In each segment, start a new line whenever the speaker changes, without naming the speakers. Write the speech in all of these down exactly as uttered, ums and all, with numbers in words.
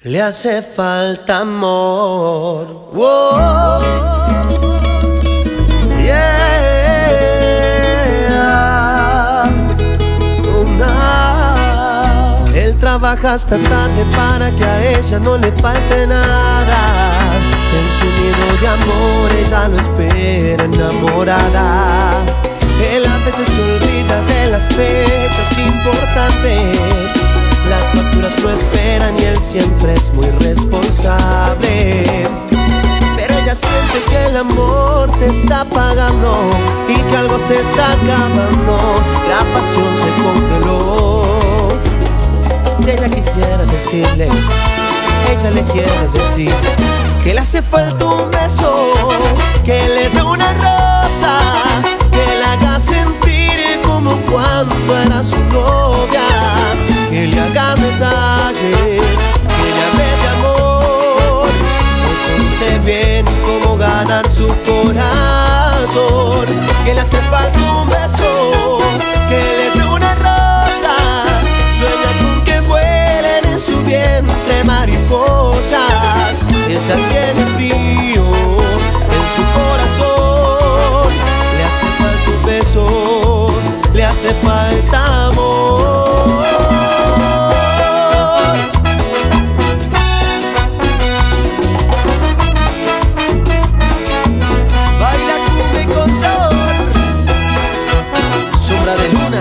Le hace falta amor. Wow. Yeah. Oh, no. Él trabaja hasta tarde para que a ella no le falte nada. En su nido de amor ella lo espera enamorada. Él a veces se olvida de las fechas importantes. Las facturas lo esperan y él siempre es muy responsable. Pero ella siente que el amor se está apagando y que algo se está acabando. La pasión se congeló. Ella quisiera decirle, ella le quiere decir que le hace falta un beso, que le dé una rosa, que la haga sentir como cuando era su novia, que le haga detalles, que le hable de amor, que conoce bien cómo ganar su corazón, que le hace falta un beso, que le dé una rosa, sueña con que vuelen en su vientre mariposas. Ella tiene frío en su corazón, le hace falta un beso, le hace falta amor. Baila cumbia con sabor, sombra de luna.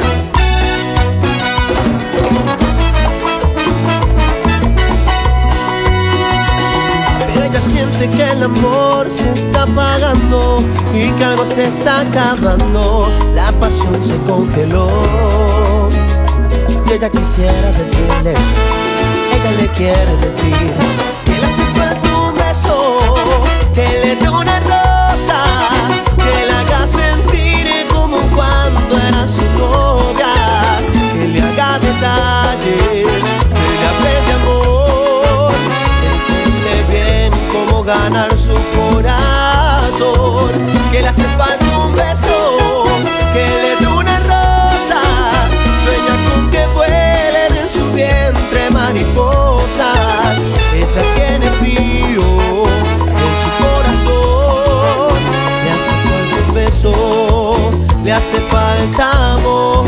Siente que el amor se está apagando y que algo se está acabando. La pasión se congeló. Y ella quisiera decirle, ella le quiere decir que le hace falta un beso, que le dé una rosa, que la haga sentir como cuando era su novia, que le haga detalles, que le hable de amor, que conoce bien cómo ganar su corazón, que le hace falta un beso, que le dé una rosa, sueña con que vuelen en su vientre mariposas. Ella tiene frío en su corazón, le hace falta un beso, le hace falta amor.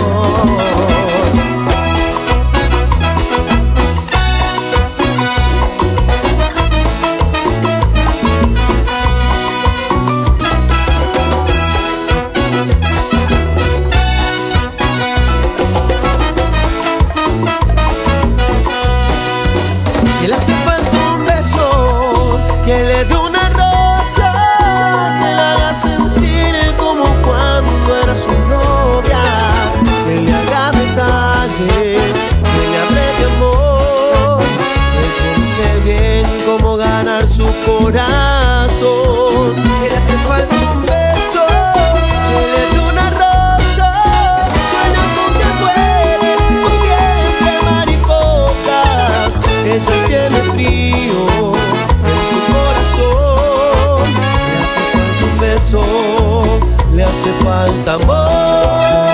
Que le hace falta un beso, que le dé una rosa, que la haga sentir como cuando era su novia, que le haga detalles, que le hable de amor, que conoce bien cómo ganar su corazón. Que le hace falta un beso, que le dé una rosa, sueña con que vuelen en su vientre mariposas. Ella tiene frío en su corazón, le hace falta un beso, le hace falta amor.